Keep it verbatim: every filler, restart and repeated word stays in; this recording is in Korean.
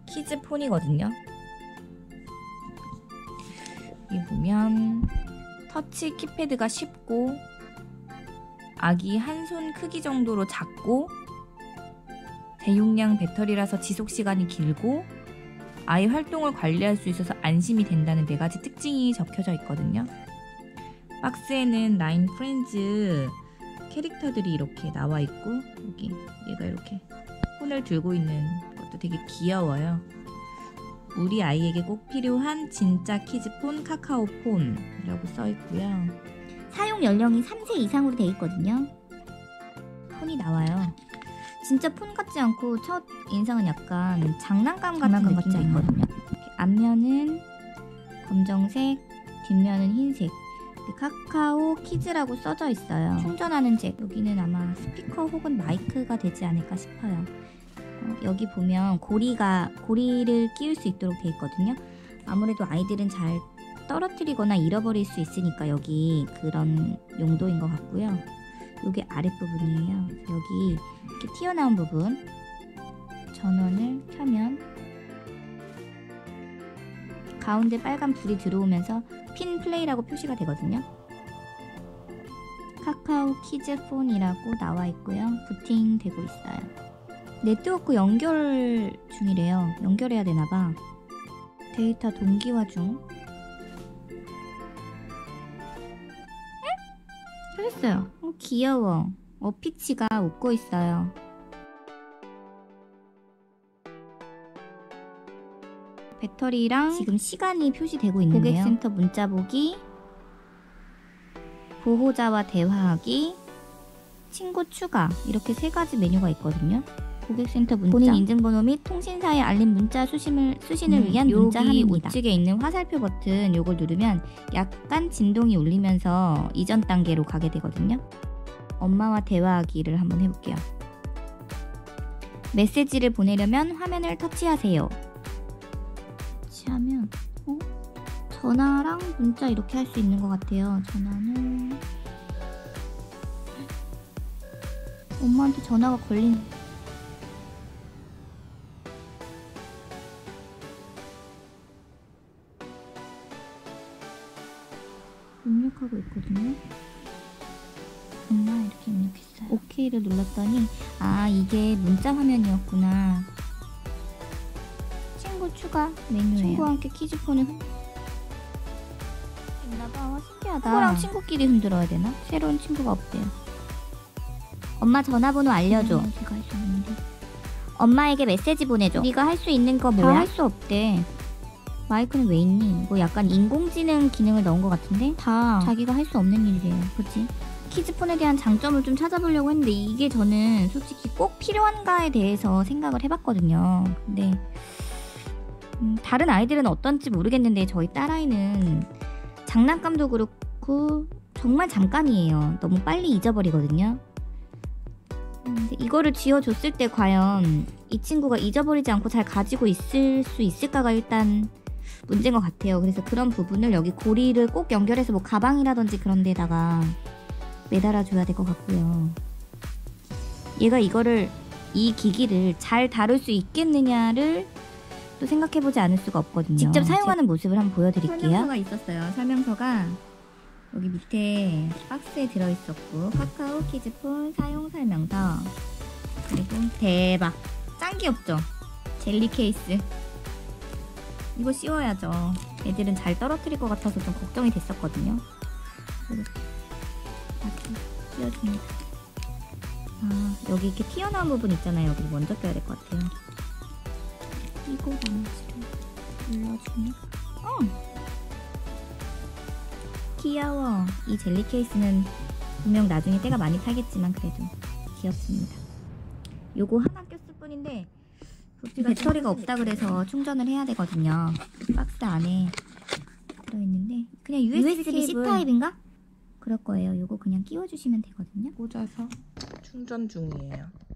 키즈 폰이거든요. 여기 보면 터치 키패드가 쉽고 아기 한 손 크기 정도로 작고 대용량 배터리라서 지속시간이 길고 아이 활동을 관리할 수 있어서 안심이 된다는 네 가지 특징이 적혀져 있거든요. 박스에는 나인 프렌즈 캐릭터들이 이렇게 나와 있고 여기 얘가 이렇게 폰을 들고 있는 것도 되게 귀여워요. 우리 아이에게 꼭 필요한 진짜 키즈폰 카카오폰이라고 써있고요. 사용 연령이 삼 세 이상으로 되어 있거든요. 폰이 나와요. 진짜 폰 같지 않고 첫 인상은 약간 장난감 같은 장난감 느낌이 같지 있거든요. 앞면은 검정색, 뒷면은 흰색. 카카오 키즈라고 써져 있어요. 충전하는 잭. 여기는 아마 스피커 혹은 마이크가 되지 않을까 싶어요. 어, 여기 보면 고리가 고리를 끼울 수 있도록 되어 있거든요. 아무래도 아이들은 잘 떨어뜨리거나 잃어버릴 수 있으니까 여기 그런 용도인 것 같고요. 여기 아랫부분이에요. 여기 이렇게 튀어나온 부분 전원을 켜면 가운데 빨간 불이 들어오면서 핀 플레이라고 표시가 되거든요. 카카오 키즈 폰이라고 나와 있고요. 부팅 되고 있어요. 네트워크 연결 중이래요. 연결해야 되나봐. 데이터 동기화 중. 켜졌어요. 어, 귀여워. 어피치가 웃고 있어요. 배터리랑 지금 시간이 표시되고 있는데요. 고객센터 문자 보기, 보호자와 대화하기, 친구 추가 이렇게 세 가지 메뉴가 있거든요. 고객센터 문자, 본인 인증번호 및 통신사의 알림 문자 수신을, 수신을 음, 위한 문자 함입니다. 우측에 있는 화살표 버튼 요걸 누르면 약간 진동이 울리면서 이전 단계로 가게 되거든요. 엄마와 대화하기를 한번 해볼게요. 메시지를 보내려면 화면을 터치하세요. 터치하면 어? 전화랑 문자 이렇게 할 수 있는 것 같아요. 전화는 엄마한테 전화가 걸린 입력하고 있거든요. 엄마 이렇게 입력했어요. 오케이를 눌렀더니 아 이게 문자 화면이었구나. 친구 추가 메뉴예요. 친구와 함께 키즈폰을 흔... 있나봐. 와, 신기하다. 친구랑 친구끼리 흔들어야 되나? 새로운 친구가 없대요. 엄마 전화번호 알려줘. 음, 제가 할 수 있는데. 엄마에게 메시지 보내줘. 네가 할 수 있는 거 뭐야? 다 할 수 없대. 마이크는 왜 있니? 뭐 약간 인공지능 기능을 넣은 것 같은데 다 자기가 할 수 없는 일이래요. 그치? 키즈폰에 대한 장점을 좀 찾아보려고 했는데 이게 저는 솔직히 꼭 필요한가에 대해서 생각을 해봤거든요. 근데 음, 다른 아이들은 어떤지 모르겠는데 저희 딸아이는 장난감도 그렇고 정말 잠깐이에요. 너무 빨리 잊어버리거든요. 근데 이거를 쥐어줬을 때 과연 이 친구가 잊어버리지 않고 잘 가지고 있을 수 있을까가 일단 문제인 것 같아요. 그래서 그런 부분을 여기 고리를 꼭 연결해서 뭐 가방이라든지 그런 데다가 매달아줘야 될 것 같고요. 얘가 이거를 이 기기를 잘 다룰 수 있겠느냐를 또 생각해보지 않을 수가 없거든요. 직접 사용하는 모습을 한번 보여드릴게요. 설명서가 있었어요. 설명서가 여기 밑에 박스에 들어있었고 카카오 키즈폰 사용 설명서 그리고 대박 짱 귀엽죠? 젤리 케이스 이거 씌워야죠. 애들은 잘 떨어뜨릴 것 같아서 좀 걱정이 됐었거든요. 이렇게 씌워줍니다. 아 여기 이렇게 튀어나온 부분 있잖아요. 여기 먼저 껴야 될 것 같아요. 이거 나머지를 눌러주면 어! 귀여워. 이 젤리 케이스는 분명 나중에 때가 많이 타겠지만 그래도 귀엽습니다. 요거 하나 꼈을 뿐인데 배터리가 없다 그래서 충전을 해야 되거든요. 박스 안에 들어있는데 그냥 유에스비 C 타입인가? 그럴 거예요. 요거 그냥 끼워주시면 되거든요. 꽂아서 충전 중이에요.